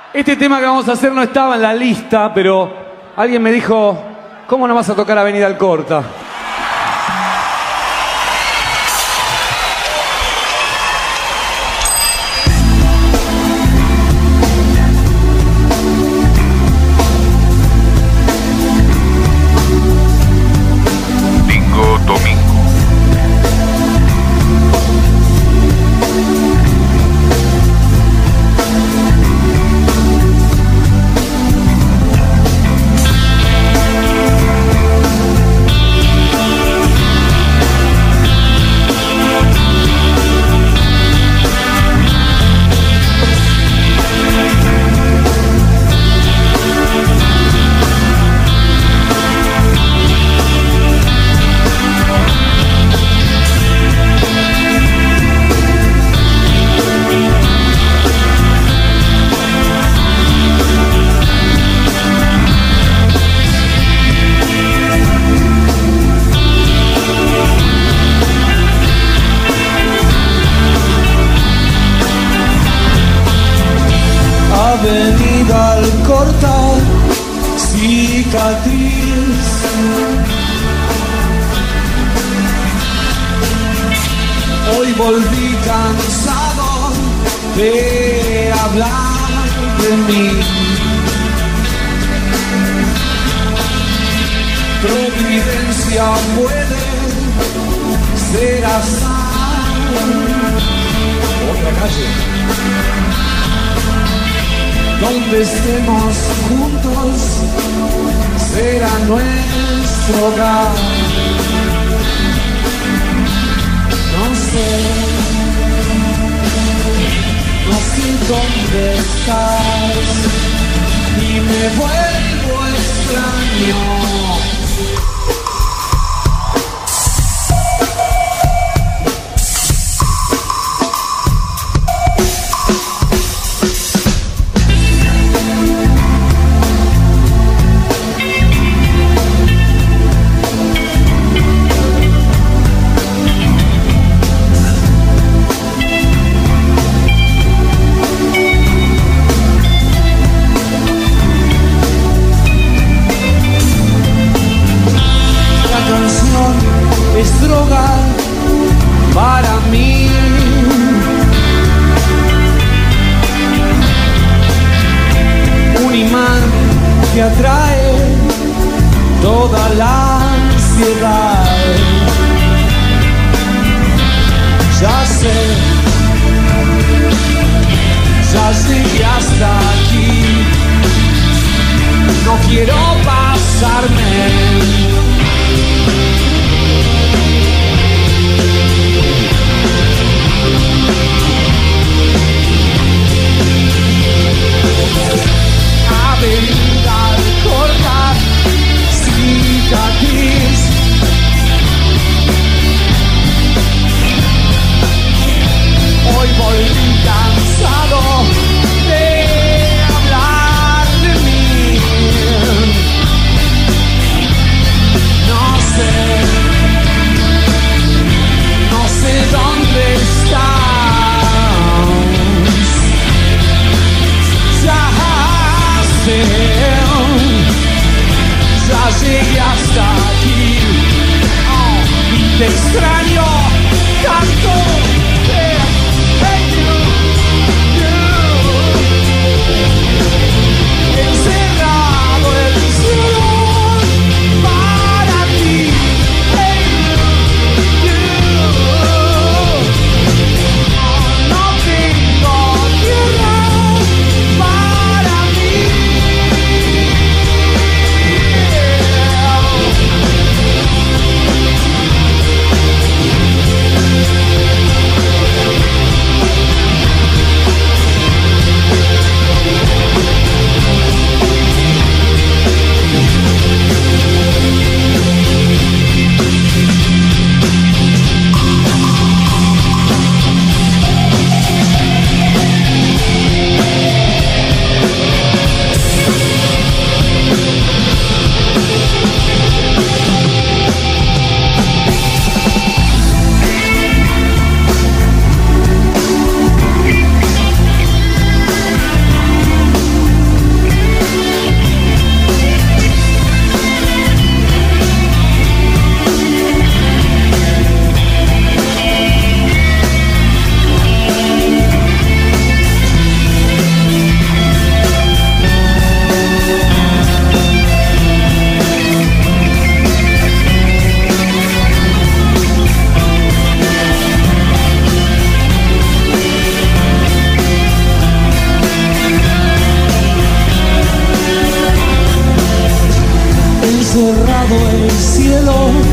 Este tema que vamos a hacer no estaba en la lista, pero alguien me dijo, ¿cómo no vas a tocar Avenida Alcorta? Avenida Alcorta, cicatriz. Hoy volví cansado de hablar de mí. Providencia puede ser azar. Otra calle. Donde estemos juntos será nuestro hogar. No sé dónde estás y me vuelvo extraño. Es droga para mí. Un imán que atrae toda la ansiedad. Ya sé llegué hasta aquí. No quiero pasarme. Avenida Alcorta, cicatriz. Hoy volví cansado de hablar de mí. el cielo.